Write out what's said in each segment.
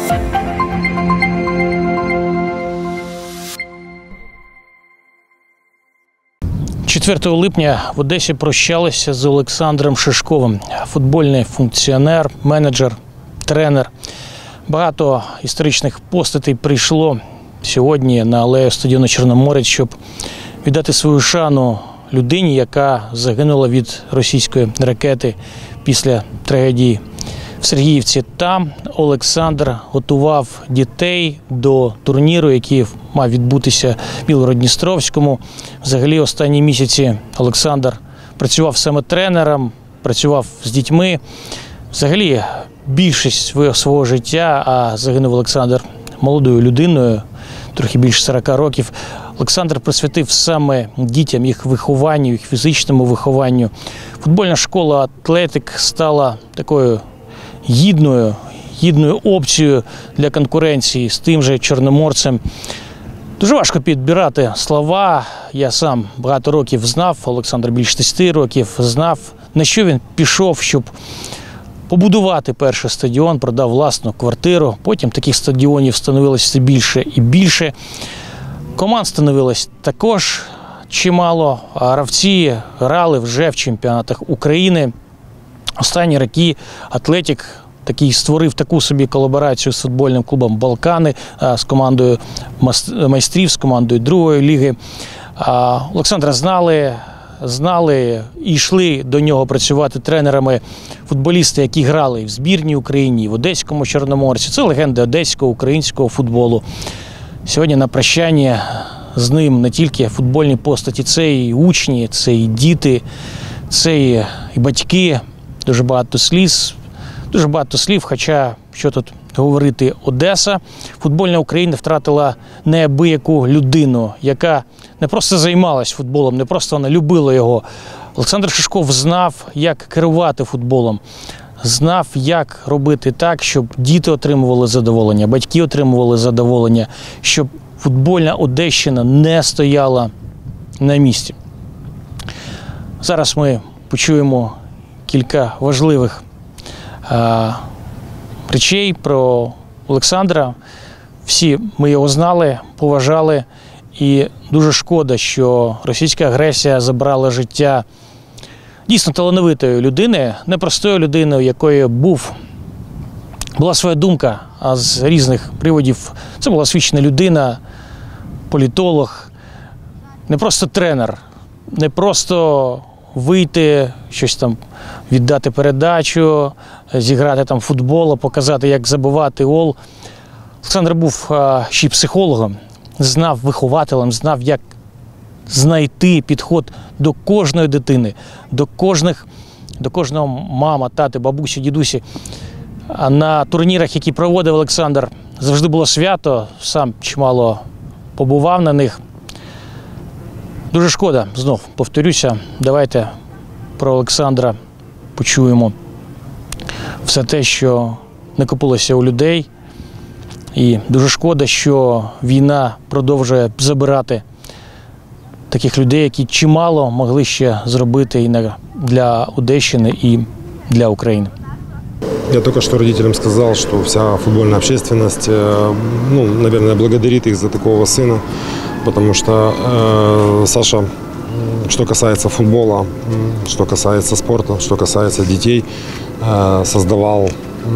«4 липня в Одесі прощалися з Олександром Шишковим. Футбольний функціонер, менеджер, тренер. Багато історичних постатей прийшло сьогодні на алею стадіону «Чорноморець», щоб віддати свою шану людині, яка загинула від російської ракети після трагедії в Сергіївці. Там Олександр готував дітей до турніру, який мав відбутися в Білгород-Дністровському. Взагалі останні місяці Олександр працював саме тренером, працював з дітьми. Взагалі більшість свого життя, а загинув Олександр молодою людиною, трохи більше 40 років. Олександр присвятив саме дітям, їх вихованню, їх фізичному вихованню. Футбольна школа «Атлетик» стала такою гідною опцією для конкуренції з тим же «Чорноморцем». Дуже важко підбирати слова. Я сам багато років знав, Олександр більше 10 років знав, на що він пішов, щоб побудувати перший стадіон, продав власну квартиру. Потім таких стадіонів становилось все більше і більше. Команд становилось також чимало. Гравці грали вже в чемпіонатах України. Останні роки «Атлетик» створив таку собі колаборацію з футбольним клубом «Балкани», з командою майстрів, з командою другої ліги. Олександра знали і йшли до нього працювати тренерами футболісти, які грали в збірній Україні, в Одеському «Чорноморці». Це легенди одеського, українського футболу. Сьогодні на прощання з ним не тільки футбольні постаті, це і учні, це і діти, це і батьки. Дуже багато слів, хоча, що тут говорити, Одеса. Футбольна Україна втратила неабияку людину, яка не просто займалась футболом, не просто вона любила його. Олександр Шишков знав, як керувати футболом, знав, як робити так, щоб діти отримували задоволення, батьки отримували задоволення, щоб футбольна Одещина не стояла на місці. Зараз ми почуємо кілька важливих речей про Олександра. Всі ми його знали, поважали, і дуже шкода, що російська агресія забрала життя дійсно талановитої людини, непростої людини, у якої була своя думка, а з різних приводів. Це була освічена людина, політолог, не просто тренер, не просто вийти, щось там віддати передачу, зіграти там футбол, показати, як забивати гол. Олександр був ще й психологом, знав вихователем, знав, як знайти підход до кожної дитини, до кожного мама, тати, бабусі, дідусі. А на турнірах, які проводив Олександр, завжди було свято, сам чимало побував на них. Дуже шкода, знов повторюся, давайте про Олександра почуємо все те, що накопилося у людей. І дуже шкода, що війна продовжує забирати таких людей, які чимало могли ще зробити і для Одещини, і для України. Я только что родителям сказал, что вся футбольная общественность, наверное, благодарит их за такого сына, потому что Саша, что касается футбола, что касается спорта, что касается детей, создавал,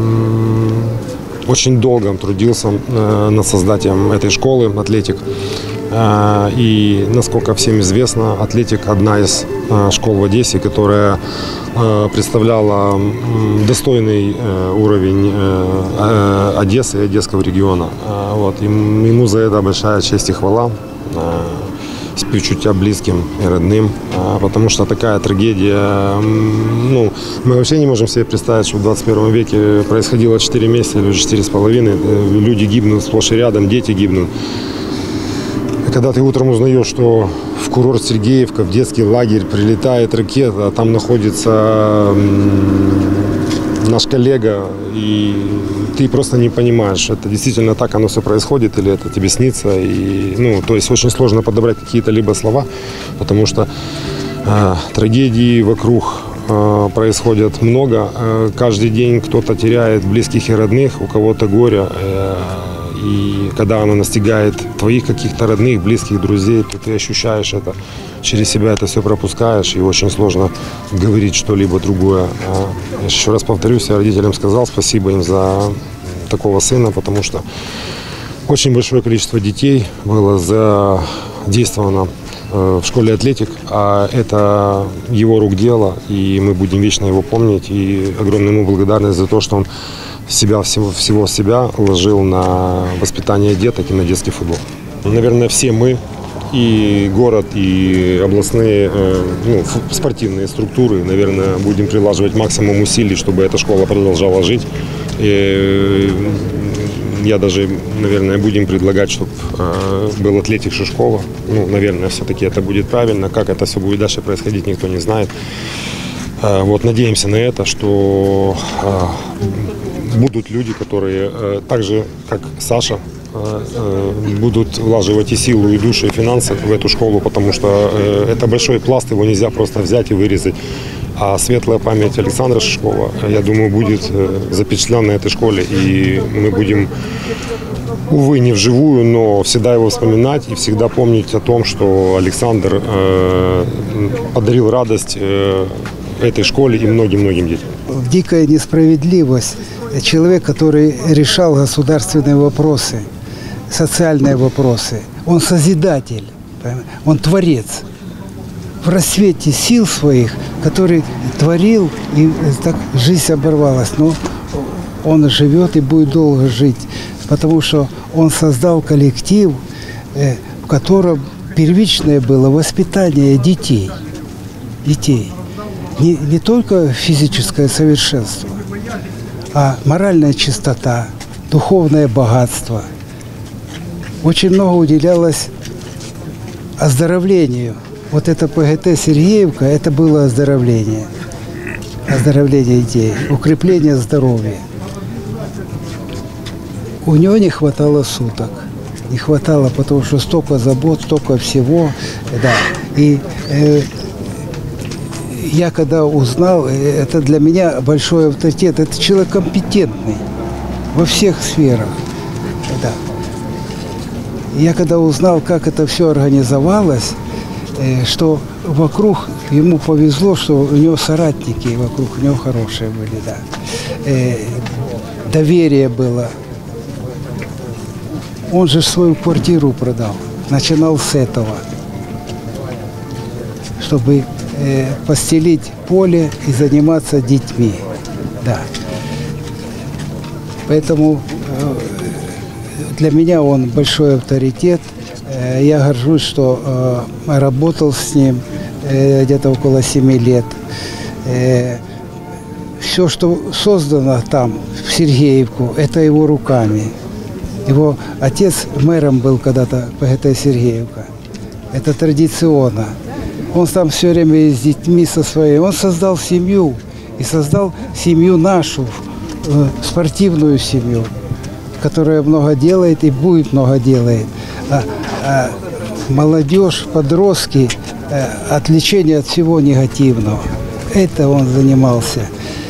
очень долго трудился над созданием этой школы «Атлетик». И, насколько всем известно, «Атлетик» – одна из школ в Одессе, которая представляла достойный уровень Одессы и Одесского региона. Вот. Ему за это большая честь и хвала, співчуття близким и родным, потому что такая трагедия, мы вообще не можем себе представить, что в 21 веке происходило 4 месяца или 4,5, люди гибнут сплошь и рядом, дети гибнут. Когда ты утром узнаешь, что в курорт Сергеевка, в детский лагерь прилетает ракета, а там находится наш коллега, и ты просто не понимаешь, это действительно так оно все происходит, или это тебе снится. И, то есть очень сложно подобрать какие-то либо слова, потому что трагедии вокруг происходит много. Каждый день кто-то теряет близких и родных, у кого-то горе. И когда оно настигает твоих каких-то родных, близких, друзей, то ты ощущаешь это, через себя это все пропускаешь, и очень сложно говорить что-либо другое. Я еще раз повторюсь, я родителям сказал спасибо им за такого сына, потому что очень большое количество детей было задействовано в школе «Атлетик», а это его рук дело, и мы будем вечно его помнить, и огромную ему благодарность за то, что он всего себя ложил на воспитание деток и на детский футбол. Наверное, все мы, и город, и областные спортивные структуры, наверное, будем прилаживать максимум усилий, чтобы эта школа продолжала жить. И я даже, наверное, будем предлагать, чтобы был «Атлетик» школа. Наверное, все-таки это будет правильно. Как это все будет дальше происходить, никто не знает. Надеемся на это, что будут люди, которые так же, как Саша, будут влаживать и силу, и душу, и финансы в эту школу, потому что это большой пласт, его нельзя просто взять и вырезать. А светлая память Александра Шишкова, я думаю, будет запечатлена на этой школе, и мы будем, увы, не вживую, но всегда его вспоминать и всегда помнить о том, что Александр подарил радость этой школе и многим-многим детям. Дикая несправедливость. Человек, который решал государственные вопросы, социальные вопросы, он созидатель, он творец. В рассвете сил своих, который творил, и так жизнь оборвалась. Но он живет и будет долго жить, потому что он создал коллектив, в котором первичное было воспитание детей. Не только физическое совершенство, а моральная чистота, духовное богатство. Очень много уделялось оздоровлению. Вот это ПГТ Сергеевка, это было оздоровление детей, укрепление здоровья. У него не хватало суток. Не хватало, потому что столько забот, столько всего. Да. И я когда узнал, это для меня большой авторитет, это человек компетентный во всех сферах. Да. Я когда узнал, как это все организовалось, что вокруг ему повезло, что у него соратники вокруг у него хорошие были, да. Доверие было. Он же свою квартиру продал, начинал с этого, чтобы постелить поле и заниматься детьми, да. Поэтому для меня он большой авторитет. Я горжусь, что работал с ним где-то около 7 лет. Все, что создано там, в Сергеевку, это его руками. Его отец мэром был когда-то ПГТ Сергеевка. Это традиционно. Он там все время с детьми со своей. Он создал семью. И создал семью нашу, спортивную семью, которая много делает и будет много делать. Молодежь, подростки, отвлечение от всего негативного. Это он занимался.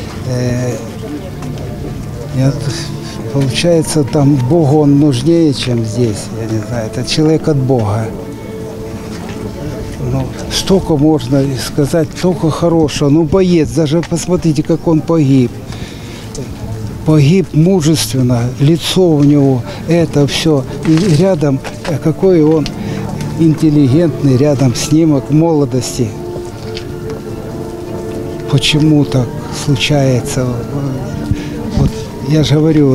Получается, там Богу он нужнее, чем здесь. Я не знаю, это человек от Бога. Ну, столько можно сказать, столько хорошего. Ну, боец, даже посмотрите, как он погиб. Погиб мужественно, лицо у него, это все. И рядом, какой он интеллигентный, рядом снимок молодости. Почему так случается? Вот я же говорю,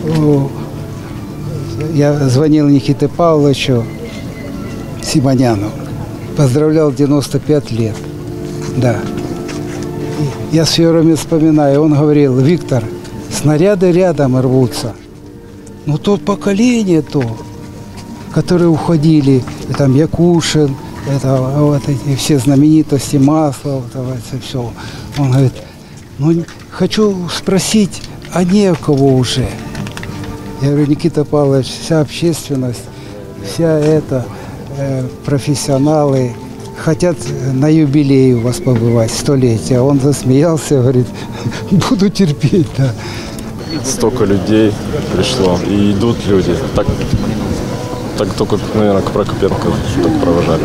я звонил Никите Павловичу Симоняну, поздравлял 95 лет, да. И я все время вспоминаю, он говорил: Виктор, снаряды рядом рвутся. Но то поколение которые уходили, там Якушин, это вот эти все знаменитости, Маслов, это все. Он говорит: ну, хочу спросить, а не у кого уже? Я говорю: Никита Павлович, вся общественность, вся эта профессионалы хотят на юбилее у вас побывать, 100-летие. Он засмеялся, говорит, буду терпеть, да. Столько людей пришло, и идут люди. Так только, наверное, Прокопенко так провожали.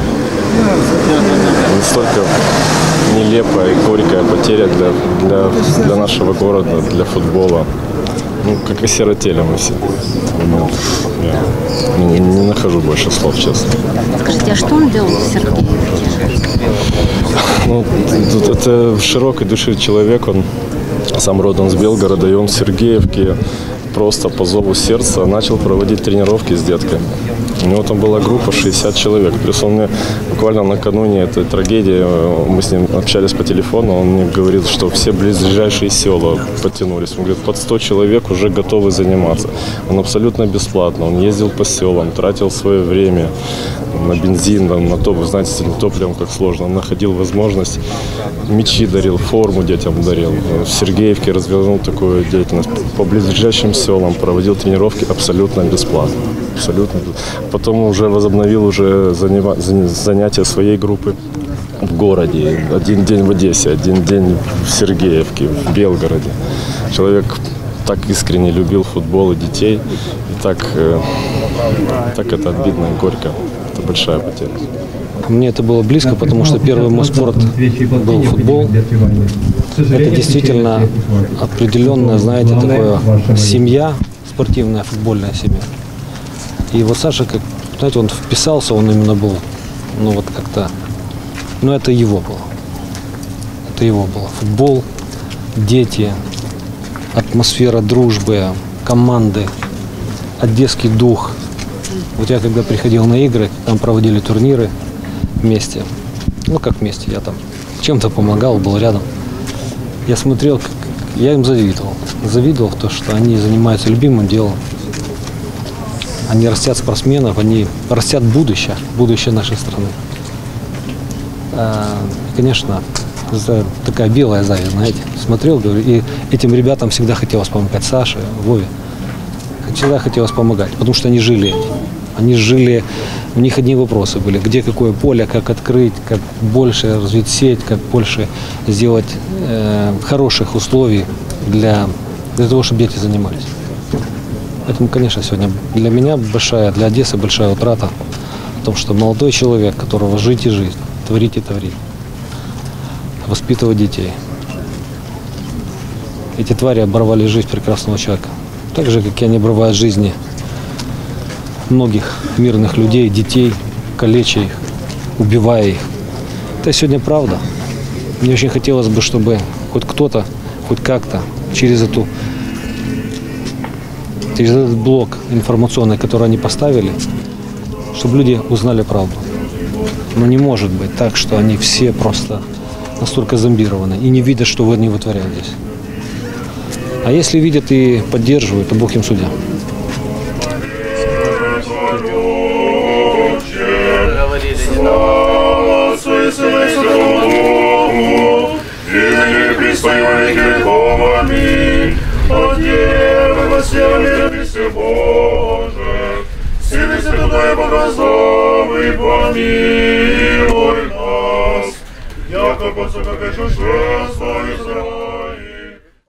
Настолько нелепая и горькая потеря для нашего города, для футбола. Ну, как осиротели мы все. Я не нахожу больше слов, честно. Скажите, а что он делал, Сергей? Ну, это широкой души человек, он сам родом с Белгорода, и он в Сергеевке просто по зову сердца начал проводить тренировки с детками. У него там была группа 60 человек. Плюс он мне буквально накануне этой трагедии, мы с ним общались по телефону, он мне говорил, что все ближайшие села подтянулись. Он говорит, под 100 человек уже готовы заниматься. Он абсолютно бесплатно. Он ездил по селам, тратил свое время на бензин, на то, вы знаете, с этим топливом как сложно. Он находил возможность, мячи дарил, форму детям дарил. В Сергеевке развернул такую деятельность. По ближайшим селам проводил тренировки абсолютно бесплатно. Абсолютно. Потом уже возобновил занятия своей группы в городе. Один день в Одессе, один день в Сергеевке, в Белгороде. Человек так искренне любил футбол и детей. И так это обидно и горько. Это большая потеря. Мне это было близко, потому что первый мой спорт был футбол. Это действительно определенная, знаете, такая семья, спортивная, футбольная семья. И вот Саша, как, знаете, он вписался, он именно был, ну вот как-то, ну это его было. Это его было. Футбол, дети, атмосфера дружбы, команды, одесский дух. Вот я когда приходил на игры, там проводили турниры вместе. Ну как вместе, я там чем-то помогал, был рядом. Я смотрел, я им завидовал. Завидовал в то, что они занимаются любимым делом. Они растят спортсменов, они растят будущее нашей страны. Конечно, такая белая зависть, знаете. Смотрел, говорю, и этим ребятам всегда хотелось помогать, Саше, Вове. Всегда хотелось помогать, потому что они жили этим. Они жили, у них одни вопросы были, где какое поле, как открыть, как больше развить сеть, как больше сделать хороших условий для того, чтобы дети занимались. Поэтому, конечно, сегодня для меня большая, для Одессы большая утрата в том, что молодой человек, которого жить и жить, творить и творить, воспитывать детей. Эти твари оборвали жизнь прекрасного человека. Так же, как и они обрывают жизни многих мирных людей, детей, калеча их, убивая их. Это сегодня правда. Мне очень хотелось бы, чтобы хоть кто-то, хоть как-то через этот блок информационный, который они поставили, чтобы люди узнали правду. Но не может быть так, что они все просто настолько зомбированы и не видят, что они вытворяют здесь. А если видят и поддерживают, то Бог им судья. Яко по как чужое свое